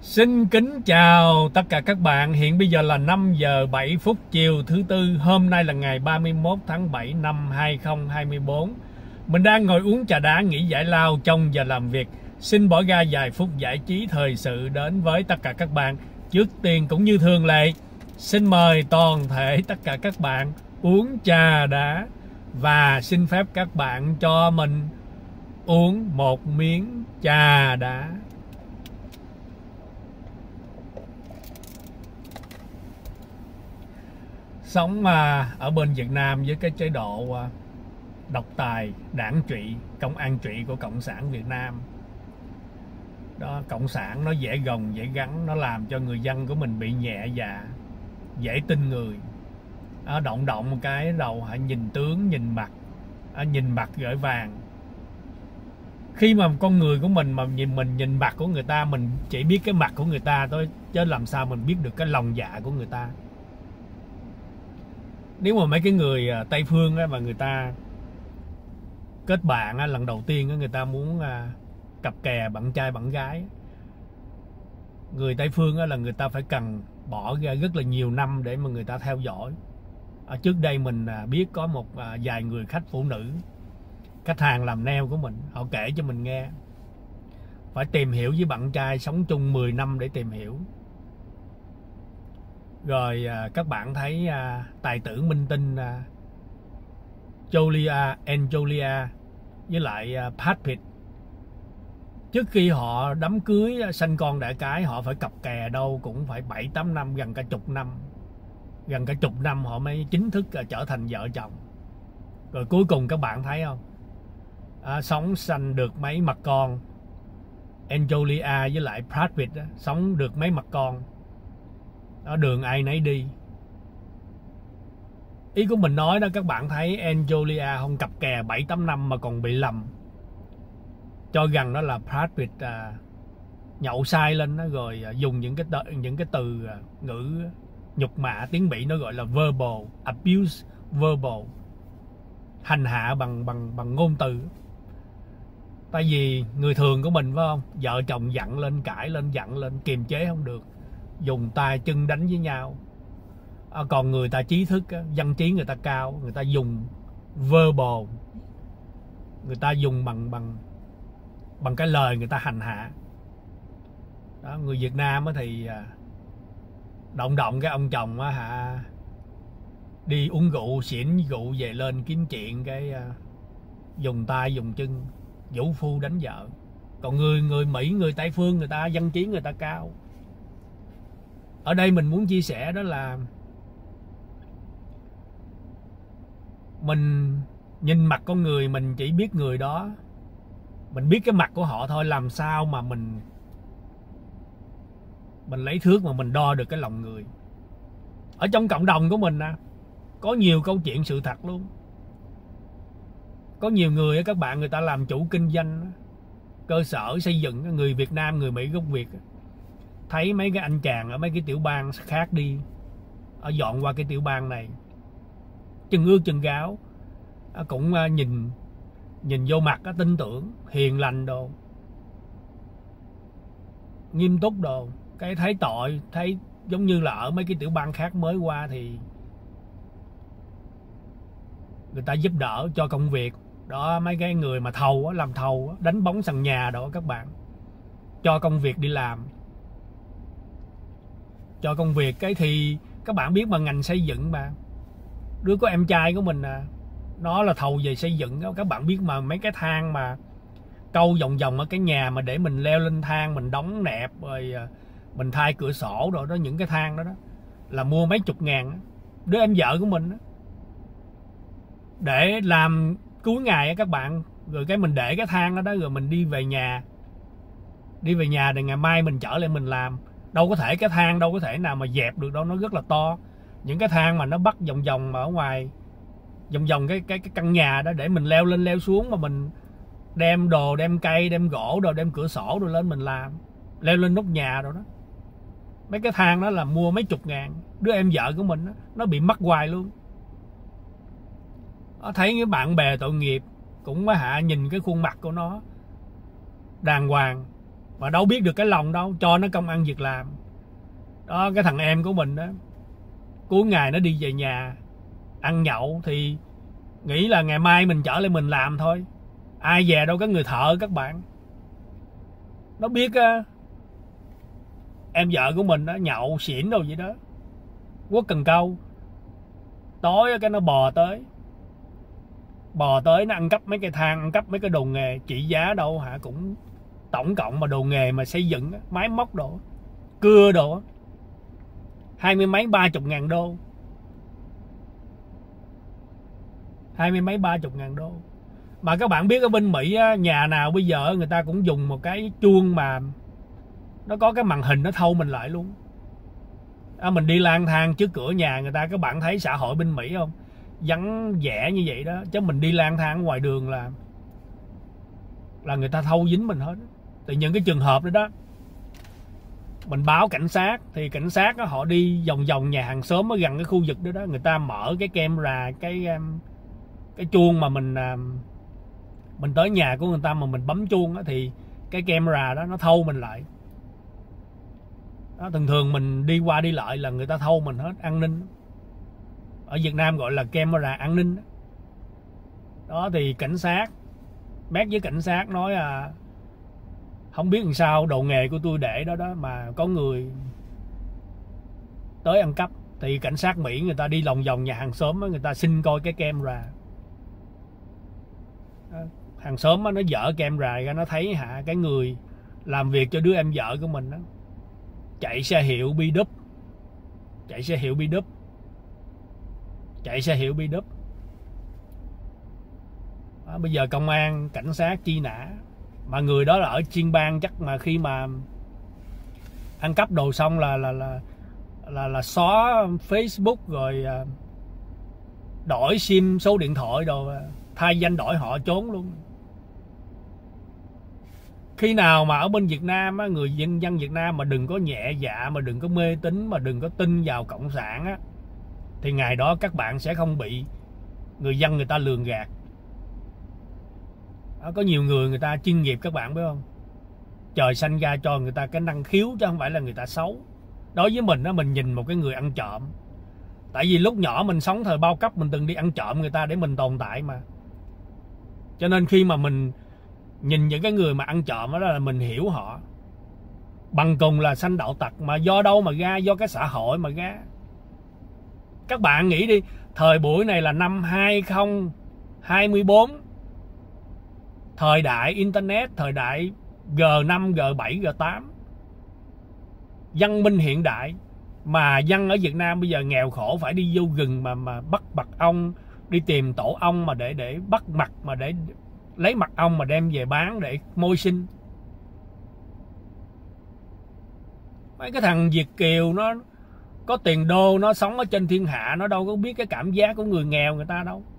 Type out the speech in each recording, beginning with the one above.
Xin kính chào tất cả các bạn. Hiện bây giờ là 5 giờ 7 phút chiều thứ Tư. Hôm nay là ngày 31 tháng 7 năm 2024. Mình đang ngồi uống trà đá nghỉ giải lao trong giờ làm việc. Xin bỏ ra vài phút giải trí thời sự đến với tất cả các bạn. Trước tiên cũng như thường lệ, xin mời toàn thể tất cả các bạn uống trà đá. Và xin phép các bạn cho mình uống một miếng trà đá. Sống ở bên Việt Nam với cái chế độ độc tài, đảng trị, công an trị của Cộng sản Việt Nam đó, Cộng sản nó dễ gồng dễ gắn, nó làm cho người dân của mình bị nhẹ dạ, dễ tin người. Động một cái đầu họ nhìn tướng nhìn mặt gửi vàng. Khi mà con người của mình mà nhìn mặt của người ta, mình chỉ biết cái mặt của người ta thôi, chứ làm sao mình biết được cái lòng dạ của người ta. Nếu mà mấy cái người Tây phương á, mà người ta kết bạn á, lần đầu tiên á, người ta muốn cặp kè bạn trai bạn gái, người Tây phương á, là người ta phải cần bỏ ra rất là nhiều năm để mà người ta theo dõi. Trước đây mình biết có một vài người khách phụ nữ, khách hàng làm nail của mình, họ kể cho mình nghe phải tìm hiểu với bạn trai sống chung 10 năm để tìm hiểu. Rồi các bạn thấy tài tử minh tinh Angelina với lại Brad Pitt, trước khi họ đám cưới sanh con đẻ cái, họ phải cặp kè đâu cũng phải 7-8 năm, gần cả chục năm họ mới chính thức trở thành vợ chồng. Rồi cuối cùng các bạn thấy không, sống sanh được mấy mặt con. Angelina với lại Brad Pitt sống được mấy mặt con, đường ai nấy đi. Ý của mình nói đó, các bạn thấy Angelina không cặp kè 7-8 năm mà còn bị lầm, cho rằng đó là Brad Pitt nhậu sai lên đó, rồi dùng những cái từ ngữ nhục mạ, tiếng Mỹ nó gọi là verbal abuse, hành hạ bằng ngôn từ. Tại vì người thường của mình phải không, vợ chồng giận lên, cãi lên, giận lên kiềm chế không được, dùng tay chân đánh với nhau. Còn người ta trí thức, dân trí người ta cao, người ta dùng verbal, người ta dùng bằng cái lời người ta hành hạ đó. Người Việt Nam thì động cái ông chồng đi uống rượu, xỉn rượu về lên kiếm chuyện, cái dùng tay dùng chân vũ phu đánh vợ. Còn người Mỹ, người Tây phương, người ta dân trí người ta cao. Ở đây mình muốn chia sẻ đó là mình nhìn mặt con người, mình chỉ biết người đó, mình biết cái mặt của họ thôi, làm sao mà mình lấy thước mà mình đo được cái lòng người. Ở trong cộng đồng của mình có nhiều câu chuyện sự thật luôn. Có nhiều người các bạn, người ta làm chủ kinh doanh cơ sở xây dựng, người Việt Nam, người Mỹ gốc Việt, thấy mấy cái anh chàng ở mấy cái tiểu bang khác đi, dọn qua cái tiểu bang này, chân ướt chân ráo, cũng nhìn vô mặt tin tưởng, hiền lành đồ, nghiêm túc đồ. Cái thấy tội, thấy giống như là ở mấy cái tiểu bang khác mới qua thì người ta giúp đỡ cho công việc đó. Mấy cái người mà thầu làm thầu, đánh bóng sàn nhà đó các bạn, cho công việc đi làm, cho công việc. Cái thì các bạn biết mà, ngành xây dựng mà, đứa có em trai của mình nó là thầu về xây dựng đó. Các bạn biết mà, mấy cái thang mà câu vòng ở cái nhà mà để mình leo lên thang, mình đóng nẹp rồi mình thay cửa sổ rồi đó, những cái thang đó là mua mấy chục ngàn. Đứa em vợ của mình để làm cuối ngày các bạn, rồi cái mình để cái thang đó, rồi mình đi về nhà để ngày mai mình chở lên mình làm. Đâu có thể, cái thang đâu có thể nào mà dẹp được đâu, nó rất là to. Những cái thang mà nó bắt vòng ở ngoài, vòng cái căn nhà đó, để mình leo lên leo xuống, mà mình đem đồ, đem cây, đem gỗ đồ, đem cửa sổ rồi lên mình làm, leo lên nóc nhà rồi đó. Mấy cái thang đó là mua mấy chục ngàn. Đứa em vợ của mình nó bị mắc hoài luôn. Thấy những bạn bè tội nghiệp cũng nhìn cái khuôn mặt của nó đàng hoàng, mà đâu biết được cái lòng đâu, cho nó công ăn việc làm. Đó, cái thằng em của mình đó, cuối ngày nó đi về nhà ăn nhậu thì nghĩ là ngày mai mình trở lại mình làm thôi, ai về đâu có người thợ các bạn. Nó biết em vợ của mình đó nhậu xỉn đâu vậy đó, quất cần câu, tối cái nó bò tới nó ăn cắp mấy cây thang, ăn cắp mấy cái đồ nghề trị giá đâu hả, cũng tổng cộng mà đồ nghề mà xây dựng máy móc đồ cưa đồ 20 mấy 30 ngàn đô, 20 mấy 30 ngàn đô. Mà các bạn biết ở bên Mỹ nhà nào bây giờ người ta cũng dùng một cái chuông mà nó có cái màn hình nó thâu mình lại luôn. Mình đi lang thang trước cửa nhà người ta, các bạn thấy xã hội bên Mỹ không, vắng vẻ như vậy đó, chứ mình đi lang thang ngoài đường là người ta thâu dính mình hết. Từ những cái trường hợp đó đó, mình báo cảnh sát thì cảnh sát đó, họ đi vòng vòng nhà hàng xóm ở gần cái khu vực đó đó, người ta mở cái camera, cái chuông mà mình tới nhà của người ta mà mình bấm chuông đó, thì cái camera đó nó thâu mình lại đó. Thường thường mình đi qua đi lại là người ta thâu mình hết, an ninh. Ở Việt Nam gọi là camera an ninh đó. Đó thì cảnh sát mét với cảnh sát nói không biết làm sao đồ nghề của tôi để đó đó mà có người tới ăn cắp. Thì cảnh sát Mỹ người ta đi lòng vòng nhà hàng xóm đó, người ta xin coi cái camera. Hàng xóm đó, nó dở camera ra, nó thấy cái người làm việc cho đứa em vợ của mình đó, chạy xe hiệu Bi-Đúp, chạy xe hiệu Bi-Đúp. Bây giờ công an cảnh sát truy nã, mà người đó là ở chuyên bang, chắc mà khi mà ăn cắp đồ xong là xóa Facebook rồi đổi sim số điện thoại đồ, thay danh đổi họ trốn luôn. Khi nào mà ở bên Việt Nam á, người dân Việt Nam mà đừng có nhẹ dạ, mà đừng có mê tín, mà đừng có tin vào cộng sản á, thì ngày đó các bạn sẽ không bị người dân người ta lường gạt. Có nhiều người ta chuyên nghiệp các bạn biết không, trời sanh ra cho người ta cái năng khiếu chứ không phải là người ta xấu. Đối với mình á, mình nhìn một cái người ăn trộm, tại vì lúc nhỏ mình sống thời bao cấp, mình từng đi ăn trộm người ta để mình tồn tại mà, cho nên khi mà mình nhìn những cái người mà ăn trộm đó là mình hiểu họ. Bằng cùng là sanh đạo tặc, mà do đâu mà ra? Do cái xã hội mà ra. Các bạn nghĩ đi, thời buổi này là năm 2024, thời đại internet, thời đại G5, G7, G8, văn minh hiện đại, mà dân ở Việt Nam bây giờ nghèo khổ, phải đi vô rừng mà bắt mật ong, đi tìm tổ ong mà để bắt mật, mà để lấy mật ong mà đem về bán để môi sinh. Mấy cái thằng Việt kiều nó có tiền đô, nó sống ở trên thiên hạ, nó đâu có biết cái cảm giác của người nghèo người ta đâu.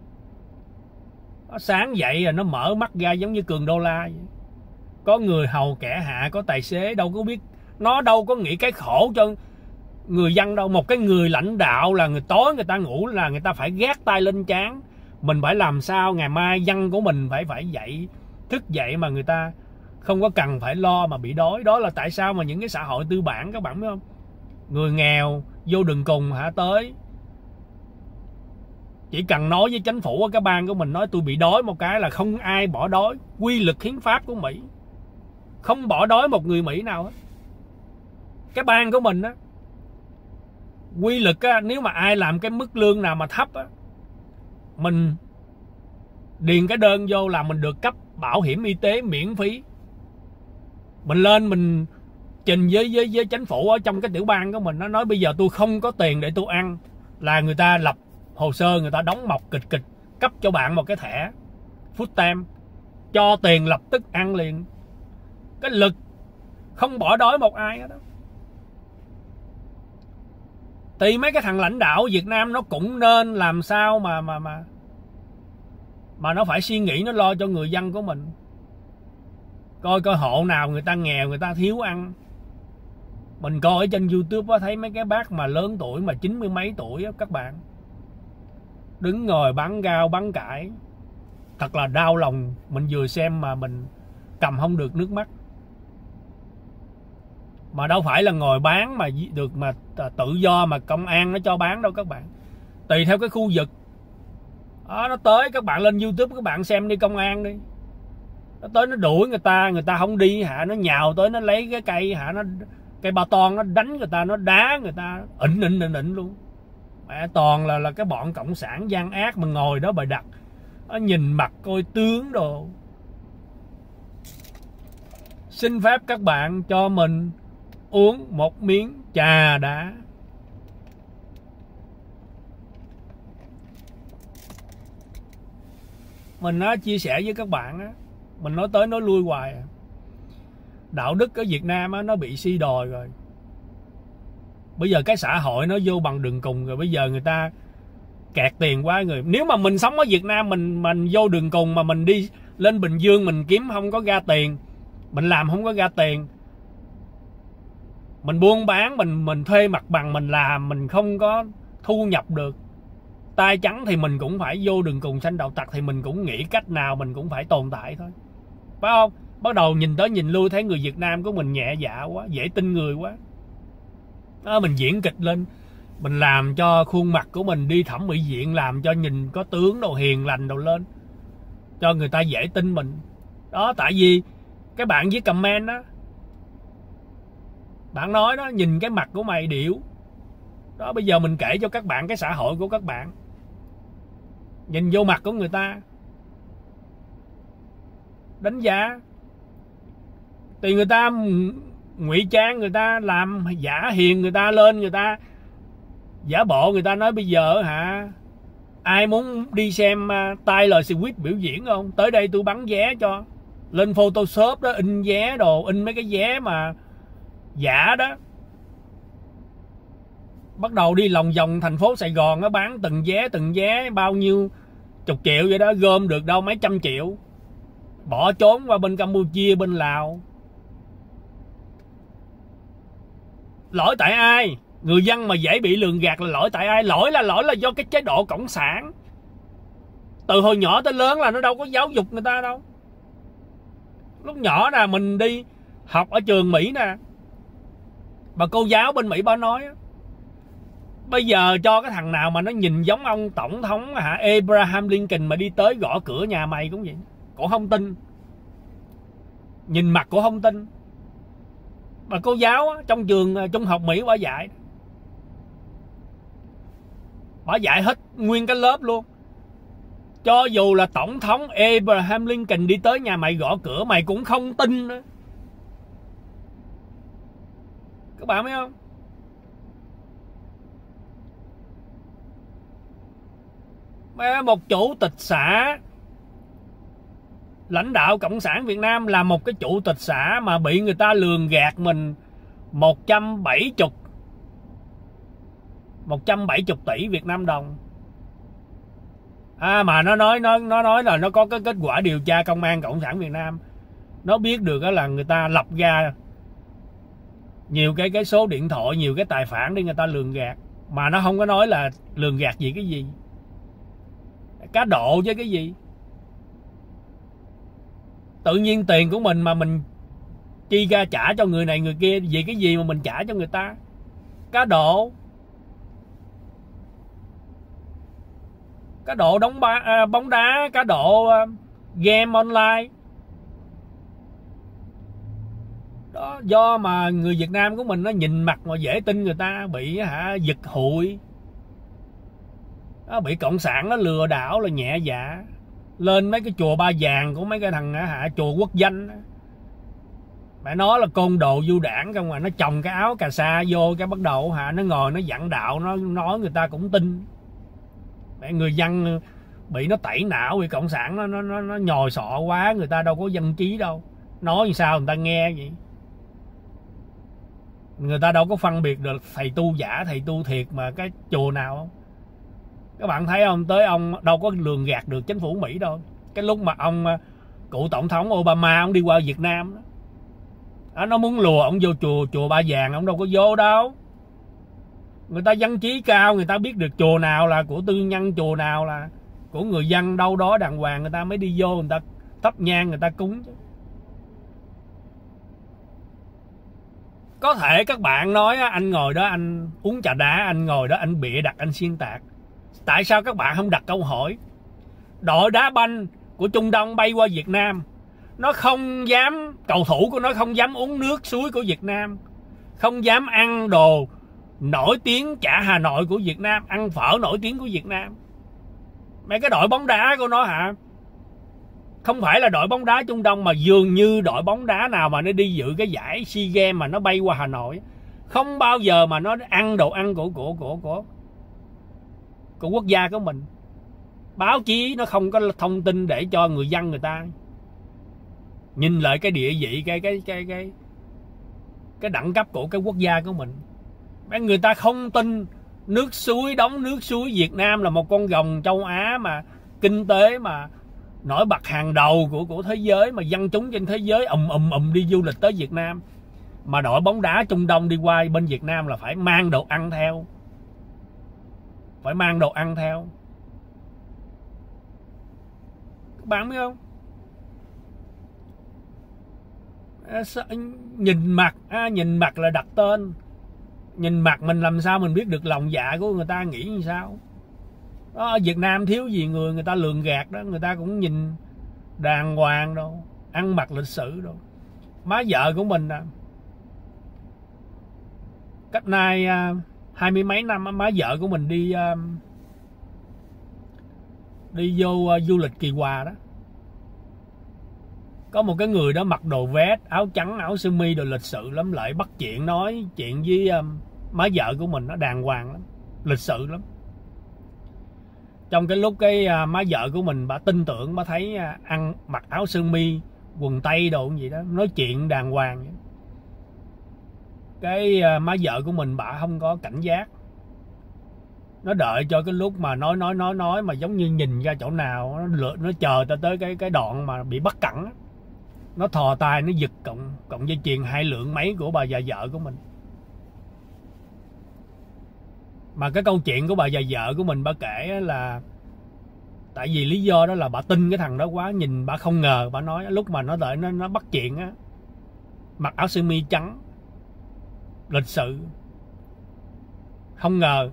Nó sáng dậy rồi nó mở mắt ra giống như Cường Đô La vậy. Có người hầu kẻ hạ, có tài xế, đâu có biết, nó đâu có nghĩ cái khổ cho người dân đâu. Một cái người lãnh đạo là tối người ta ngủ là người ta phải gác tay lên trán, mình phải làm sao ngày mai dân của mình phải dậy, thức dậy mà người ta không có cần phải lo mà bị đói. Đó là tại sao mà những cái xã hội tư bản các bạn biết không, người nghèo vô đường cùng tới, chỉ cần nói với chính phủ ở cái bang của mình, nói tôi bị đói một cái là không ai bỏ đói. Quy luật hiến pháp của Mỹ không bỏ đói một người Mỹ nào hết. Cái bang của mình á, quy luật á, nếu mà ai làm cái mức lương nào mà thấp á, mình điền cái đơn vô là mình được cấp bảo hiểm y tế miễn phí. Mình lên mình trình với chính phủ ở trong cái tiểu bang của mình, nó nói bây giờ tôi không có tiền để tôi ăn, là người ta lập hồ sơ, người ta đóng mộc kịch cấp cho bạn một cái thẻ food stamp, cho tiền lập tức ăn liền. Cái lực không bỏ đói một ai hết đó. Thì mấy cái thằng lãnh đạo Việt Nam nó cũng nên làm sao mà nó phải suy nghĩ, nó lo cho người dân của mình. Coi hộ nào người ta nghèo, người ta thiếu ăn. Mình coi ở trên YouTube thấy mấy cái bác mà lớn tuổi, mà 90 mấy tuổi đó, các bạn đứng ngồi bán rau bán cải, thật là đau lòng. Mình vừa xem mà mình cầm không được nước mắt. Mà đâu phải là ngồi bán mà được mà tự do mà công an nó cho bán đâu các bạn. Tùy theo cái khu vực. Đó, nó tới các bạn lên YouTube các bạn xem đi, công an đi. Nó tới nó đuổi người ta không đi hả, nó nhào tới nó lấy cái cây hả, nó cây ba ton nó đánh người ta, nó đá người ta ịnh luôn. Mẹ toàn là cái bọn cộng sản gian ác mà ngồi đó bày đặt. Nó nhìn mặt coi tướng đồ. Xin phép các bạn cho mình uống một miếng trà đã. Mình nói chia sẻ với các bạn á, mình nói tới nói lui hoài à. Đạo đức ở Việt Nam á, nó bị suy đồi rồi. Bây giờ cái xã hội nó vô bằng đường cùng rồi. Bây giờ người ta kẹt tiền quá người. Nếu mà mình sống ở Việt Nam mình vô đường cùng mà mình đi lên Bình Dương mình kiếm không có ra tiền, mình làm không có ra tiền, mình buôn bán, mình thuê mặt bằng mình làm, mình không có thu nhập được, tay trắng thì mình cũng phải vô đường cùng sanh đạo tặc, thì mình cũng nghĩ cách nào mình cũng phải tồn tại thôi, phải không? Bắt đầu nhìn tới nhìn lui thấy người Việt Nam của mình nhẹ dạ quá, dễ tin người quá. Đó, mình diễn kịch lên, mình làm cho khuôn mặt của mình đi thẩm mỹ viện, làm cho nhìn có tướng đồ hiền lành đồ lên, cho người ta dễ tin mình. Đó, tại vì cái bạn với comment đó, bạn nói đó, nhìn cái mặt của mày điểu. Đó, bây giờ mình kể cho các bạn cái xã hội của các bạn. Nhìn vô mặt của người ta, đánh giá. Thì người ta ngụy trang, người ta làm giả hiền, người ta lên, người ta giả bộ, người ta nói bây giờ hả, ai muốn đi xem Taylor Swift biểu diễn không? Tới đây tôi bán vé cho. Lên Photoshop đó, in vé đồ, in mấy cái vé mà giả đó. Bắt đầu đi lòng vòng thành phố Sài Gòn nó bán từng vé bao nhiêu chục triệu vậy đó, gom được đâu mấy trăm triệu. Bỏ trốn qua bên Campuchia, bên Lào. Lỗi tại ai? Người dân mà dễ bị lường gạt là lỗi tại ai? Lỗi là do cái chế độ cộng sản. Từ hồi nhỏ tới lớn là nó đâu có giáo dục người ta đâu. Lúc nhỏ nè, mình đi học ở trường Mỹ nè, bà cô giáo bên Mỹ bà nói bây giờ cho cái thằng nào mà nó nhìn giống ông tổng thống hả Abraham Lincoln mà đi tới gõ cửa nhà mày cũng vậy, cổ không tin. Nhìn mặt cổ không tin. Bà cô giáo trong trường trung học Mỹ bà dạy, bà dạy hết nguyên cái lớp luôn. Cho dù là tổng thống Abraham Lincoln đi tới nhà mày gõ cửa, mày cũng không tin nữa. Các bạn biết không? Một chủ tịch xã, lãnh đạo Cộng sản Việt Nam là một cái chủ tịch xã mà bị người ta lường gạt mình 170 tỷ Việt Nam đồng. Mà nó nói là nó có cái kết quả điều tra công an Cộng sản Việt Nam. Nó biết được là người ta lập ra nhiều cái số điện thoại, nhiều cái tài khoản để người ta lường gạt. Mà nó không có nói là lường gạt gì cái gì. Cá độ chứ cái gì. Tự nhiên tiền của mình mà mình chi ra trả cho người này người kia, vì cái gì mà mình trả cho người ta? Cá độ. Cá độ bóng đá, cá độ game online. Đó, do mà người Việt Nam của mình nó nhìn mặt mà dễ tin, người ta bị giật hụi. Đó, bị cộng sản nó lừa đảo là nhẹ dạ. Lên mấy cái chùa Ba Vàng của mấy cái thằng chùa quốc danh. Mẹ nói là côn đồ du đảng không à, nó trồng cái áo cà sa vô cái bắt đầu nó ngồi nó giảng đạo, nó nói người ta cũng tin. Mẹ người dân bị nó tẩy não, bị cộng sản nó nhồi sọ quá, người ta đâu có dân trí đâu. Nói như sao người ta nghe vậy. Người ta đâu có phân biệt được thầy tu giả, thầy tu thiệt mà cái chùa nào không. Các bạn thấy không, tới ông đâu có lường gạt được chính phủ Mỹ đâu. Cái lúc mà ông cựu tổng thống Obama ông đi qua Việt Nam đó, nó muốn lùa ông vô chùa Ba Vàng, ông đâu có vô đâu. Người ta dân trí cao, người ta biết được chùa nào là của tư nhân, chùa nào là của người dân đâu đó đàng hoàng, người ta mới đi vô, người ta thắp nhang, người ta cúng chứ. Có thể các bạn nói anh ngồi đó anh uống trà đá, anh ngồi đó anh bịa đặt, anh xuyên tạc. Tại sao các bạn không đặt câu hỏi? Đội đá banh của Trung Đông bay qua Việt Nam, nó không dám, cầu thủ của nó không dám uống nước suối của Việt Nam, không dám ăn đồ nổi tiếng chả Hà Nội của Việt Nam, ăn phở nổi tiếng của Việt Nam. Mấy cái đội bóng đá của nó hả? Không phải là đội bóng đá Trung Đông, mà dường như đội bóng đá nào mà nó đi dự cái giải SEA Games mà nó bay qua Hà Nội, không bao giờ mà nó ăn đồ ăn của quốc gia của mình. Báo chí nó không có thông tin để cho người dân người ta nhìn lại cái địa vị, cái đẳng cấp của cái quốc gia của mình. Người ta không tin nước suối, đóng nước suối Việt Nam là một con rồng châu Á mà kinh tế mà nổi bật hàng đầu của thế giới, mà dân chúng trên thế giới đi du lịch tới Việt Nam. Mà đội bóng đá Trung Đông đi qua bên Việt Nam là phải mang đồ ăn theo. Phải mang đồ ăn theo. Các bạn biết không? Nhìn mặt là đặt tên. Nhìn mặt mình làm sao mình biết được lòng dạ của người ta nghĩ như sao. Đó, ở Việt Nam thiếu gì người ta lường gạt đó. Người ta cũng nhìn đàng hoàng đâu, ăn mặc lịch sự đâu. Má vợ của mình cách nay 20 mấy năm, má vợ của mình đi vô du lịch Kỳ Hòa đó. Có một cái người đó mặc đồ vest, áo trắng, áo sơ mi, đồ lịch sự lắm, lại bắt chuyện nói chuyện với má vợ của mình, nó đàng hoàng lắm, lịch sự lắm. Trong cái lúc má vợ của mình bà tin tưởng, bà thấy ăn mặc áo sơ mi, quần tây đồ gì đó, nói chuyện đàng hoàng. Cái má vợ của mình bà không có cảnh giác, nó đợi cho cái lúc mà nói mà giống như nhìn ra chỗ nào, nó chờ tới cái đoạn mà bị bắt cẳng đó. Nó thò tay nó giật cộng dây chuyền 2 lượng mấy của bà già vợ của mình. Mà cái câu chuyện của bà già vợ của mình bà kể là tại vì lý do đó là bà tin cái thằng đó quá, nhìn bà không ngờ, bà nói lúc mà nó đợi nó bắt chuyện á, mặc áo sơ mi trắng, lịch sự, không ngờ.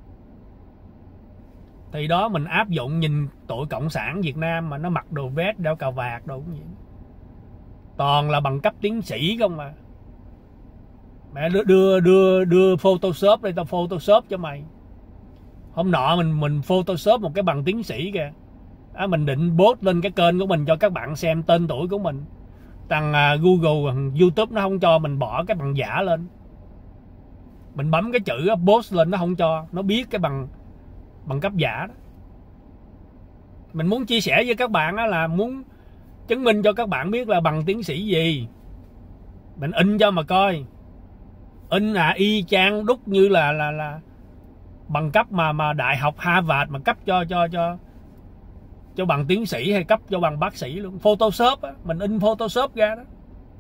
Thì đó mình áp dụng nhìn tụi cộng sản Việt Nam mà nó mặc đồ vest, đeo cà vạt đồ cũng vậy. Toàn là bằng cấp tiến sĩ không mà. Mẹ đưa Photoshop đây, tao Photoshop cho mày. Hôm nọ mình Photoshop một cái bằng tiến sĩ kìa. Mình định post lên cái kênh của mình cho các bạn xem tên tuổi của mình. Thằng Google, thằng YouTube nó không cho mình bỏ cái bằng giả lên. Mình bấm cái chữ post lên nó không cho, nó biết cái bằng cấp giả đó. Mình muốn chia sẻ với các bạn là muốn chứng minh cho các bạn biết là bằng tiến sĩ gì. Mình in cho mà coi. In y chang đúc như là bằng cấp mà đại học Harvard mà cấp cho bằng tiến sĩ hay cấp cho bằng bác sĩ luôn. Photoshop á, mình in Photoshop ra đó.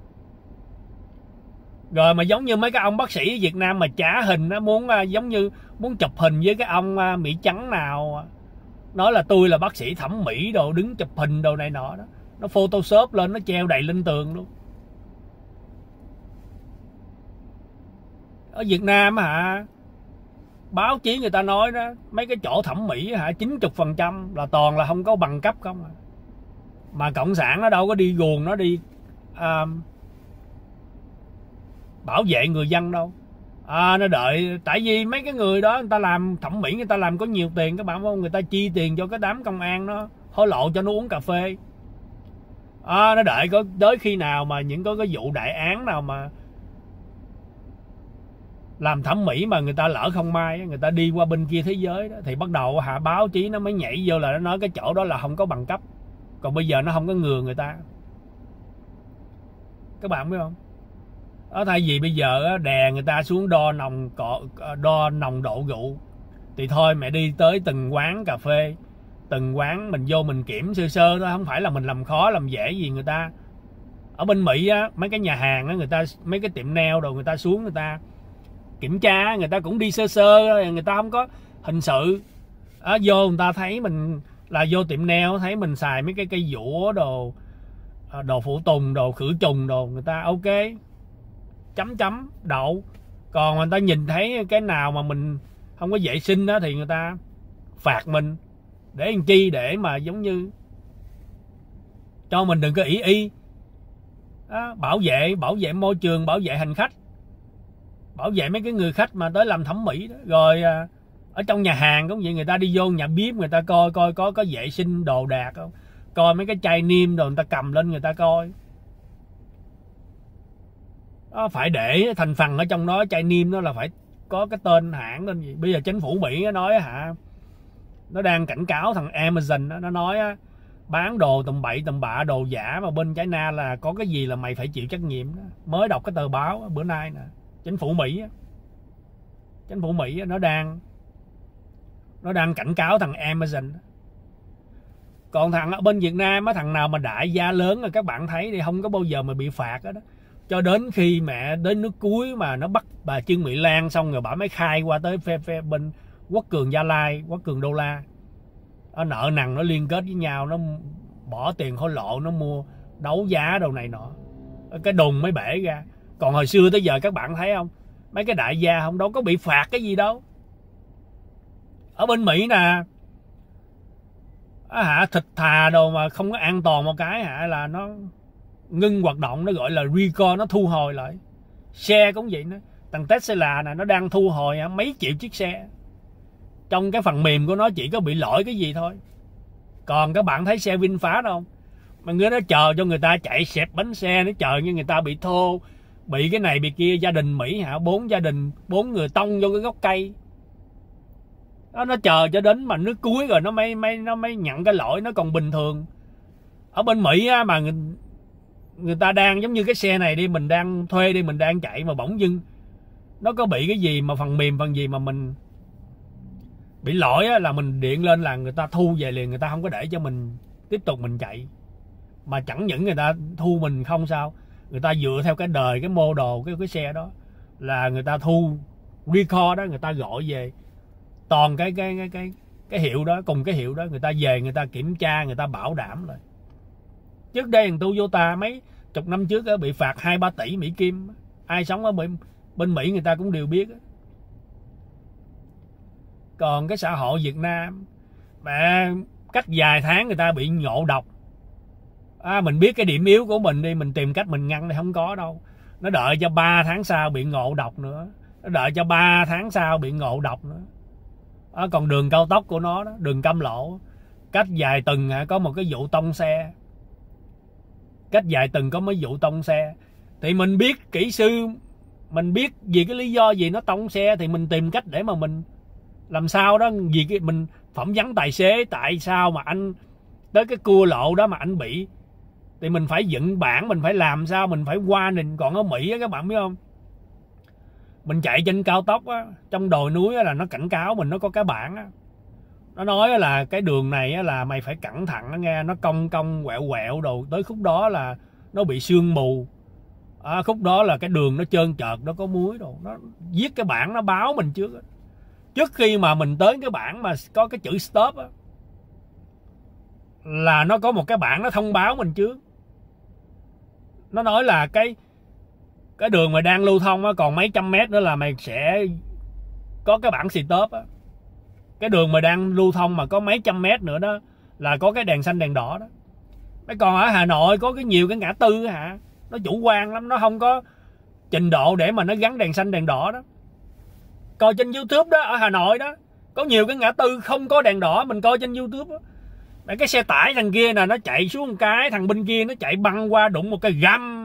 Rồi mà giống như mấy cái ông bác sĩ Việt Nam mà trả hình nó muốn giống như muốn chụp hình với cái ông Mỹ trắng nào nói là tôi là bác sĩ thẩm mỹ đồ, đứng chụp hình đồ này nọ đó, nó Photoshop lên, nó treo đầy lên tường luôn. Ở Việt Nam báo chí người ta nói đó, mấy cái chỗ thẩm mỹ 90% là toàn là không có bằng cấp không à. Mà cộng sản nó đâu có đi guồng, nó đi bảo vệ người dân đâu. Nó đợi, tại vì mấy cái người đó người ta làm thẩm mỹ, người ta làm có nhiều tiền các bạn không, người ta chi tiền cho cái đám công an nó hối lộ cho nó uống cà phê. Nó đợi có tới khi nào mà những có cái vụ đại án nào mà làm thẩm mỹ mà người ta lỡ không may, người ta đi qua bên kia thế giới đó, thì bắt đầu báo chí nó mới nhảy vô là nó nói cái chỗ đó là không có bằng cấp. Còn bây giờ nó không có ngừa người ta. Các bạn biết không? Thay vì bây giờ đè người ta xuống đo nồng độ rượu, thì thôi mẹ đi tới từng quán cà phê, từng quán mình vô mình kiểm sơ sơ thôi, không phải là mình làm khó làm dễ gì người ta. Ở bên Mỹ á, mấy cái nhà hàng á, người ta mấy cái tiệm nail đồ người ta xuống người ta kiểm tra, người ta cũng đi sơ sơ, người ta không có hình sự. Vô người ta thấy mình là vô tiệm nail, thấy mình xài mấy cái cây dũa đồ phụ tùng đồ khử trùng đồ, người ta ok. chấm chấm đậu. Còn người ta nhìn thấy cái nào mà mình không có vệ sinh đó thì người ta phạt mình. Để làm chi? Để mà giống như cho mình đừng có ỷ y đó, bảo vệ môi trường, bảo vệ hành khách, bảo vệ mấy cái người khách mà tới làm thẩm mỹ đó. Rồi ở trong nhà hàng cũng vậy, người ta đi vô nhà bếp người ta coi có vệ sinh đồ đạc không, coi mấy cái chai niêm đồ người ta cầm lên người ta coi đó, phải để thành phần ở trong đó, chai niêm đó là phải có cái tên hãng tên gì. Bây giờ chính phủ Mỹ nó nói nó đang cảnh cáo thằng Amazon đó, nó nói bán đồ tầm bậy tầm bạ, đồ giả mà bên China là có cái gì là mày phải chịu trách nhiệm đó. Mới đọc cái tờ báo bữa nay nè, chính phủ Mỹ nó đang cảnh cáo thằng Amazon. Còn thằng ở bên Việt Nam á, thằng nào mà đại gia lớn rồi các bạn thấy thì không có bao giờ mà bị phạt đó. Cho đến khi mẹ đến nước cuối mà nó bắt bà Trương Mỹ Lan xong rồi bà mới khai qua tới phe bên Quốc Cường Gia Lai, Quốc Cường Đô La. Nó nợ nần nó liên kết với nhau, nó bỏ tiền hối lộ, nó mua đấu giá đồ này nọ, cái đùng mới bể ra. Còn hồi xưa tới giờ các bạn thấy không, mấy cái đại gia không đâu có bị phạt cái gì đâu. Ở bên Mỹ nè thịt thà đồ mà không có an toàn một cái là nó ngưng hoạt động, nó gọi là recall, nó thu hồi lại. Xe cũng vậy nữa, thằng Tesla nè nó đang thu hồi mấy triệu chiếc xe. Trong cái phần mềm của nó chỉ có bị lỗi cái gì thôi. Còn các bạn thấy xe VinFast không, mà người nó chờ cho người ta chạy xẹp bánh xe, nó chờ như người ta bị thô, bị cái này bị kia. Gia đình Mỹ 4 người tông vô cái gốc cây đó, nó chờ cho đến mà nước cuối rồi nó mới nhận cái lỗi, nó còn bình thường. Ở bên Mỹ mà người ta đang giống như cái xe này đi, mình đang thuê đi, mình đang chạy mà bỗng dưng nó có bị cái gì mà phần mềm phần gì mà mình bị lỗi là mình điện lên là người ta thu về liền, người ta không có để cho mình tiếp tục mình chạy. Mà chẳng những người ta thu mình không sao, người ta dựa theo cái đời, cái mô đồ cái xe đó là người ta thu recall đó, người ta gọi về toàn cái hiệu đó, cùng cái hiệu đó người ta về người ta kiểm tra, người ta bảo đảm rồi. Trước đây thằng Toyota mấy chục năm trước bị phạt 2-3 tỷ Mỹ Kim. Ai sống ở bên Mỹ người ta cũng đều biết. Còn cái xã hội Việt Nam mà cách vài tháng người ta bị ngộ độc, mình biết cái điểm yếu của mình đi, mình tìm cách mình ngăn thì không có đâu. Nó đợi cho 3 tháng sau bị ngộ độc nữa, nó đợi cho 3 tháng sau bị ngộ độc nữa. Còn đường cao tốc của nó đó, đường Cam Lộ, cách vài tuần có một cái vụ tông xe, cách vài tuần có mấy vụ tông xe. Thì mình biết kỹ sư, mình biết vì cái lý do gì nó tông xe thì mình tìm cách để mà mình làm sao đó, vì cái mình phỏng vấn tài xế tại sao mà anh tới cái cua lộ đó mà anh bị, thì mình phải dựng bản, mình phải làm sao, mình phải qua nền. Còn ở Mỹ các bạn biết không, mình chạy trên cao tốc trong đồi núi là nó cảnh cáo mình, nó có cái bảng nó nói là cái đường này là mày phải cẩn thận nghe, nó cong quẹo đồ, tới khúc đó là nó bị sương mù, khúc đó là cái đường nó trơn trợt, nó có muối đồ. Nó viết cái bảng nó báo mình trước khi mà mình tới cái bảng mà có cái chữ stop là nó có một cái bảng nó thông báo mình trước. Nó nói là cái đường mà đang lưu thông còn mấy trăm mét nữa là mày sẽ có cái bảng stop. Cái đường mà đang lưu thông mà có mấy trăm mét nữa đó là có cái đèn xanh đèn đỏ đó. Còn ở Hà Nội có nhiều cái ngã tư nó chủ quan lắm, nó không có trình độ để mà nó gắn đèn xanh đèn đỏ đó. Coi trên YouTube đó, ở Hà Nội đó có nhiều cái ngã tư không có đèn đỏ, mình coi trên YouTube đó. Cái xe tải thằng kia nè, nó chạy xuống một cái, thằng bên kia nó chạy băng qua đụng một cái găm,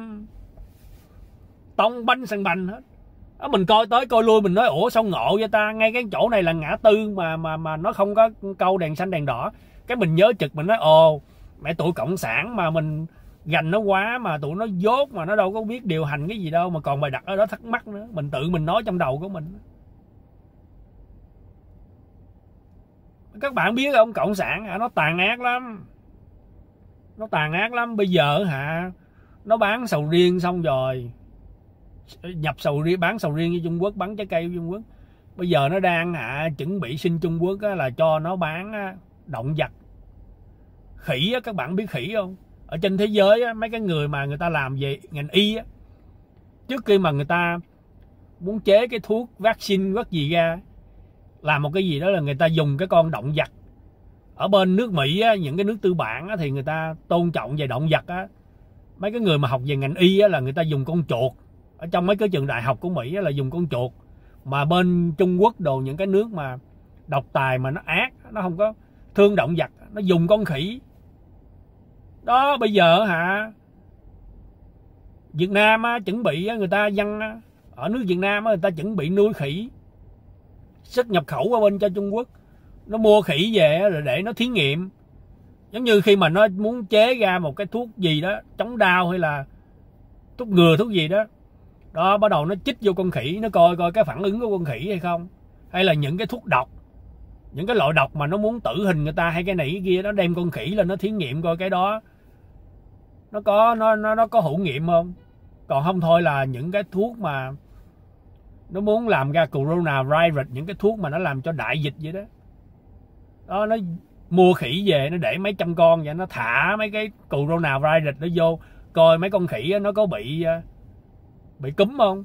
tông banh sần bành hết. Đó, mình coi tới coi lui mình nói ủa sao ngộ vậy ta, ngay cái chỗ này là ngã tư mà nó không có câu đèn xanh đèn đỏ. Cái mình nhớ trực, mình nói ồ mẹ tụi cộng sản mà mình gành nó quá, mà tụi nó dốt mà nó đâu có biết điều hành cái gì đâu mà còn bài đặt ở đó thắc mắc nữa. Mình tự mình nói trong đầu của mình. Các bạn biết không, cộng sản nó tàn ác lắm, nó tàn ác lắm. Bây giờ nó bán sầu riêng xong rồi nhập sầu riêng, bán sầu riêng với Trung Quốc, bán trái cây với Trung Quốc. Bây giờ nó đang chuẩn bị xin Trung Quốc là cho nó bán động vật khỉ. Các bạn biết khỉ không? Ở trên thế giới mấy cái người mà người ta làm về ngành y trước khi mà người ta muốn chế cái thuốc vaccine quắc gì ra, làm một cái gì đó là người ta dùng cái con động vật. Ở bên nước Mỹ á, những cái nước tư bản á, thì người ta tôn trọng về động vật á. Mấy cái người mà học về ngành y á, là người ta dùng con chuột. Ở trong mấy cái trường đại học của Mỹ á, là dùng con chuột. Mà bên Trung Quốc đồ, những cái nước mà độc tài mà nó ác, nó không có thương động vật, nó dùng con khỉ. Đó, bây giờ hả, Việt Nam á, chuẩn bị á, người ta dân á, ở nước Việt Nam á, người ta chuẩn bị nuôi khỉ, xuất nhập khẩu qua bên cho Trung Quốc. Nó mua khỉ về rồi để nó thí nghiệm, giống như khi mà nó muốn chế ra một cái thuốc gì đó chống đau hay là thuốc ngừa thuốc gì đó, đó bắt đầu nó chích vô con khỉ, nó coi coi cái phản ứng của con khỉ hay không. Hay là những cái thuốc độc, những cái loại độc mà nó muốn tử hình người ta hay cái này cái kia, nó đem con khỉ lên nó thí nghiệm coi cái đó nó có hữu nghiệm không. Còn không thôi là những cái thuốc mà nó muốn làm ra coronavirus, những cái thuốc mà nó làm cho đại dịch vậy đó, đó nó mua khỉ về, nó để mấy trăm con vậy, nó thả mấy cái coronavirus nó vô, coi mấy con khỉ nó có bị cúm không,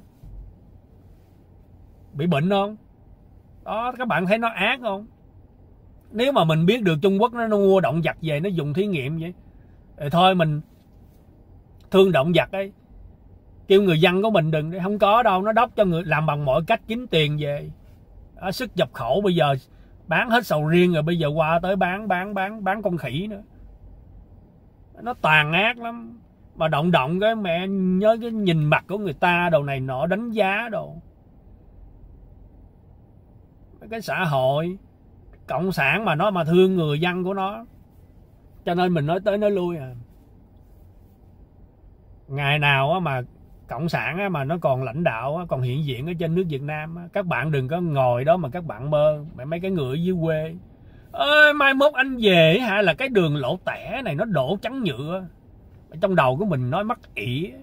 bị bệnh không. Đó, các bạn thấy nó ác không? Nếu mà mình biết được Trung Quốc nó mua động vật về nó dùng thí nghiệm vậy, thì thôi mình thương động vật ấy, kêu người dân của mình đừng, không có đâu, nó đốc cho người làm bằng mọi cách kiếm tiền về. Đó, xuất nhập khẩu bây giờ bán hết sầu riêng rồi, bây giờ qua tới bán con khỉ nữa. Nó tàn ác lắm. Mà động cái mẹ nhớ cái nhìn mặt của người ta đồ này nọ, đánh giá đồ. Cái xã hội cộng sản mà nó mà thương người dân của nó, cho nên mình nói tới nói lui à. Ngày nào mà cộng sản mà nó còn lãnh đạo, còn hiện diện ở trên nước Việt Nam, các bạn đừng có ngồi đó mà các bạn mơ mấy cái người ở dưới quê ơi mai mốt anh về hả là cái đường lộ tẻ này nó đổ trắng nhựa. Trong đầu của mình nói mắc ỉ.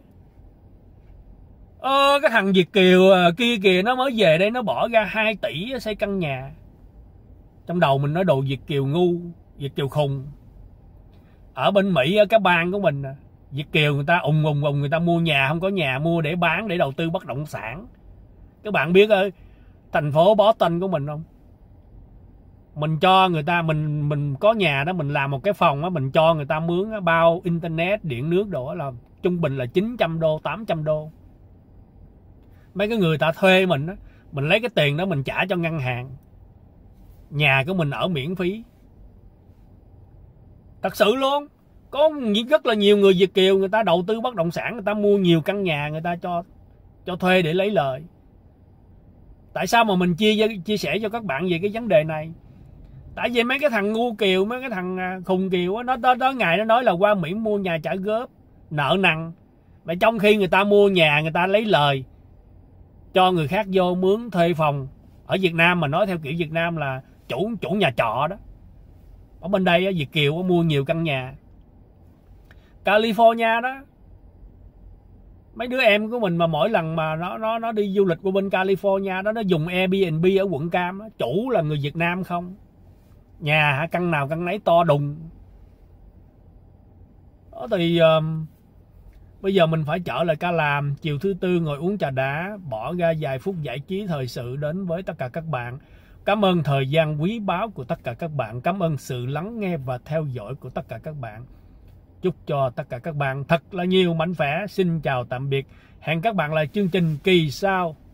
Cái thằng Việt kiều kia kìa, nó mới về đây nó bỏ ra 2 tỷ xây căn nhà. Trong đầu mình nói đồ Việt kiều ngu, Việt kiều khùng. Ở bên Mỹ ở cái bang của mình, Việt kiều người ta ùng người ta mua nhà, không có nhà mua để bán, để đầu tư bất động sản. Các bạn biết ở thành phố Boston của mình không? Mình cho người ta, mình có nhà đó, mình làm một cái phòng đó, mình cho người ta mướn bao internet, điện nước đồ, là trung bình là 900 đô, 800 đô. Mấy cái người ta thuê mình đó, mình lấy cái tiền đó mình trả cho ngân hàng, nhà của mình ở miễn phí. Thật sự luôn. Có rất là nhiều người Việt kiều, người ta đầu tư bất động sản, người ta mua nhiều căn nhà, người ta cho thuê để lấy lời. Tại sao mà mình chia sẻ cho các bạn về cái vấn đề này? Tại vì mấy cái thằng ngu kiều, mấy cái thằng khùng kiều nó tới ngày nó nói là qua Mỹ mua nhà trả góp, nợ nần. Mà trong khi người ta mua nhà, người ta lấy lời cho người khác vô mướn thuê phòng. Ở Việt Nam mà nói theo kiểu Việt Nam là chủ nhà trọ đó. Ở bên đây Việt kiều mua nhiều căn nhà. California đó, mấy đứa em của mình mà mỗi lần mà nó đi du lịch qua bên California đó, nó dùng Airbnb ở quận Cam đó, chủ là người Việt Nam không. Nhà căn nào căn nấy to đùng. Đó thì bây giờ mình phải trở lại ca làm. Chiều thứ tư ngồi uống trà đá, bỏ ra vài phút giải trí thời sự đến với tất cả các bạn. Cảm ơn thời gian quý báu của tất cả các bạn. Cảm ơn sự lắng nghe và theo dõi của tất cả các bạn. Chúc cho tất cả các bạn thật là nhiều mạnh khỏe. Xin chào tạm biệt. Hẹn các bạn lại chương trình kỳ sau.